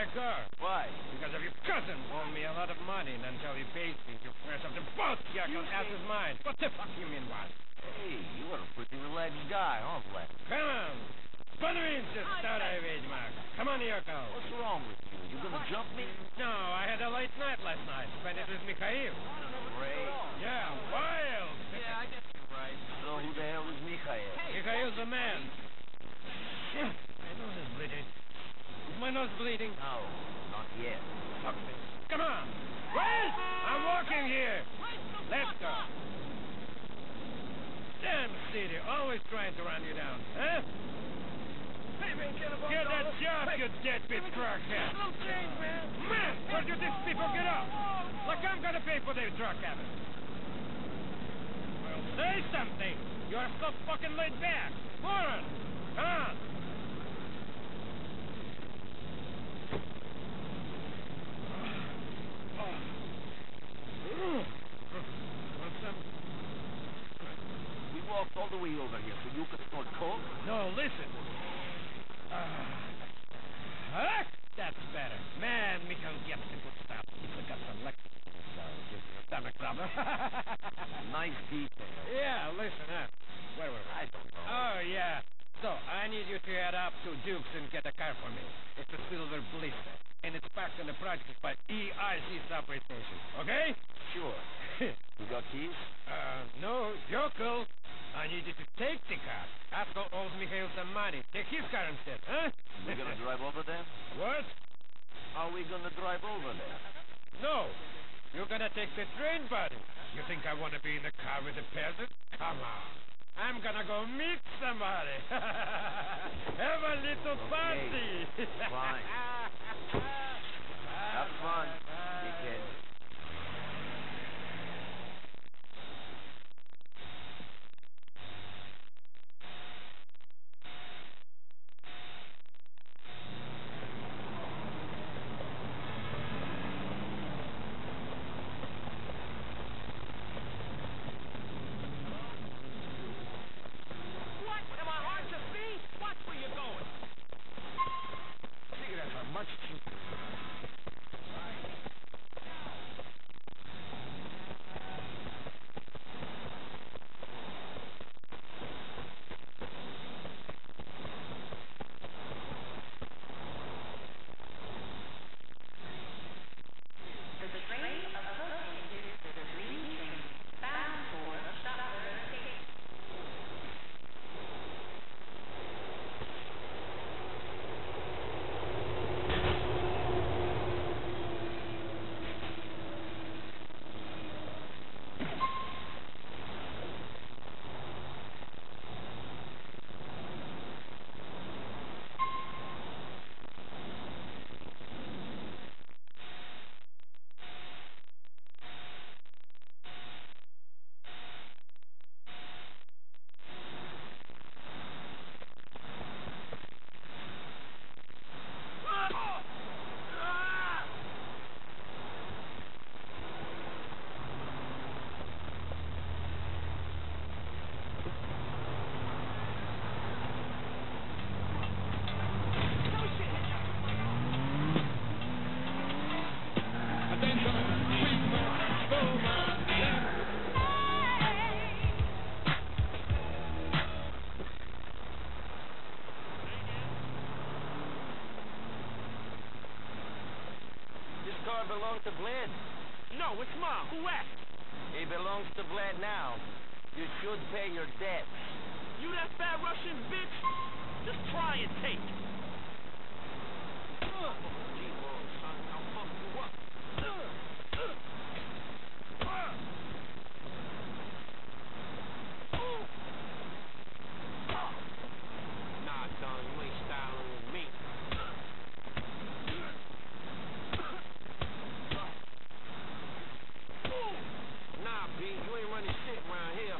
my car. Why? Because of your cousin loaned me a lot of money, and until he pays me, your price of the boat vehicle ass is mine. What the fuck you mean, what? Hey, you are a pretty relaxed guy, huh, Vlad? Come on. Подвинься, старая ведьма. Come on, Niko. What's wrong with you? You gonna jump me? No, I had a late night last night. Spent it with Mikhail. Great. Yeah, wild. Yeah, I guess you're right. So who the hell is Mikhail? Mikhail's the man. Shit, my nose is bleeding. Is my nose bleeding? No, not yet. Fuck me. Come on. Wait! I'm walking here. Let's go. Damn city, always trying to run you down, huh? Hey, man, get a Get a job, you deadbeat crackhead. No change, man. Man, where do these people get up? Like I'm gonna pay for their drug habit. Well, say something. You're so fucking laid back. Moron. Come on. Want some? We walked all the way over here so you could snort coke? No, listen. That's better. Man, Mikhail gets the good stuff. He forgot some lecture, so it gives me a stomach problem. Nice detail. Yeah, listen, where were we? I don't know. Oh, yeah. So, I need you to head up to Duke's and get a car for me. It's a silver Blista, and it's parked in the project by EIC subway station, okay? Sure. You got keys? No, Jokel. I need you to take the car. Asko owes Mikhail some money. Take his car instead, huh? We gonna drive over there? What? Are we gonna drive over there? No. You're gonna take the train, buddy. You think I want to be in the car with the peasant? Come on. I'm gonna go meet somebody. Have a little party. Fine. Have fun, dickhead. Much cheaper. Belongs to Vlad. No, it's Mom. Who asked? He belongs to Vlad now. You should pay your debts. You that fat Russian bitch? Just try and take. Son, I'll fuck you up. Nah, son, you ain't styling with me. Nah, B, you ain't running shit around here.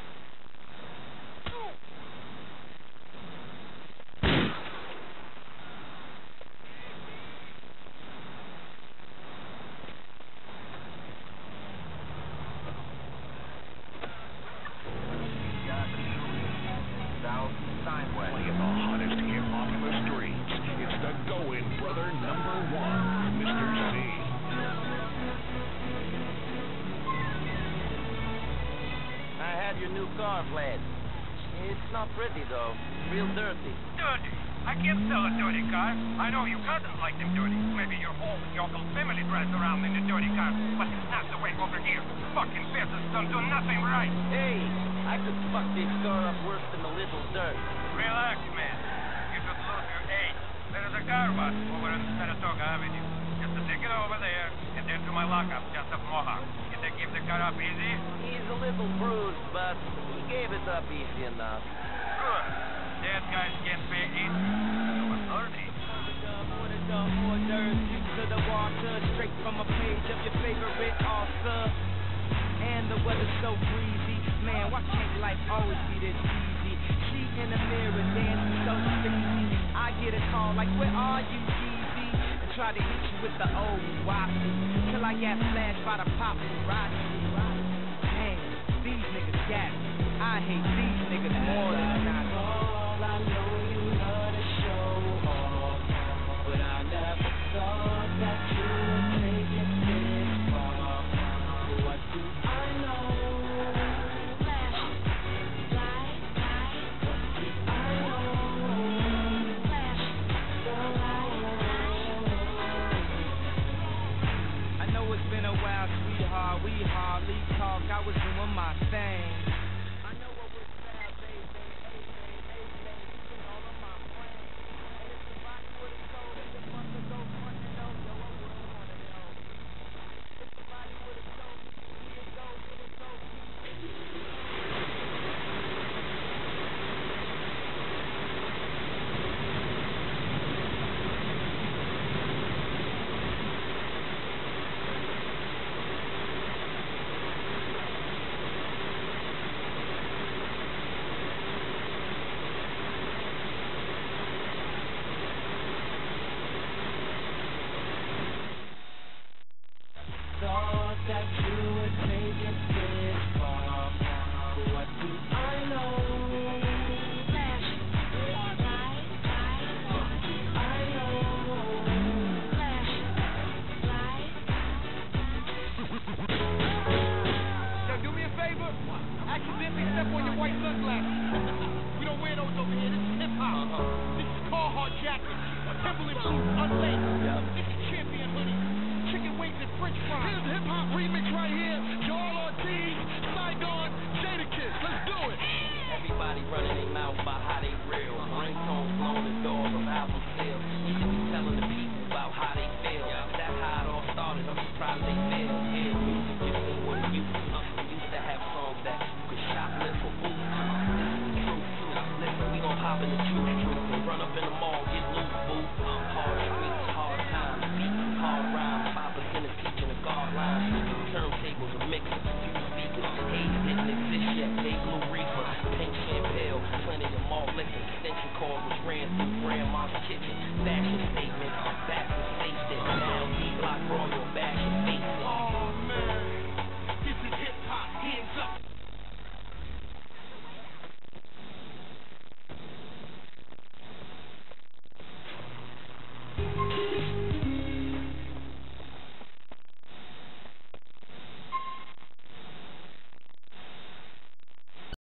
South Steinway. Playing the hottest hip hop in the streets. It's the Going Brother #1. car, Vlad. It's not pretty, though. Real dirty. Dirty? I can't sell a dirty car. I know you cousins like them dirty. Maybe your whole family drives around in a dirty car. But it's not the way over here. Fucking peasants don't do nothing right. Hey, I could fuck this car up worse than a little dirt. Relax, man. You should lose your age. There is a car wash over on Saratoga Avenue. Just to take it over there, and then to my lockup just up Mohawk. Can they give the car up easy? He's a little bruised, but he gave it up easy enough. Good. Dead guys can't pay easy. Authority. Orders to the water, straight from a page of your favorite author. And the weather's so breezy. Man, why can't life always be this easy? She in the mirror dancing so sleazy. I get a call like, where are you, Yeezy? And try to hit you with the old waffle till I got flashed by the paparazzi. Man, these niggas got me. I hate these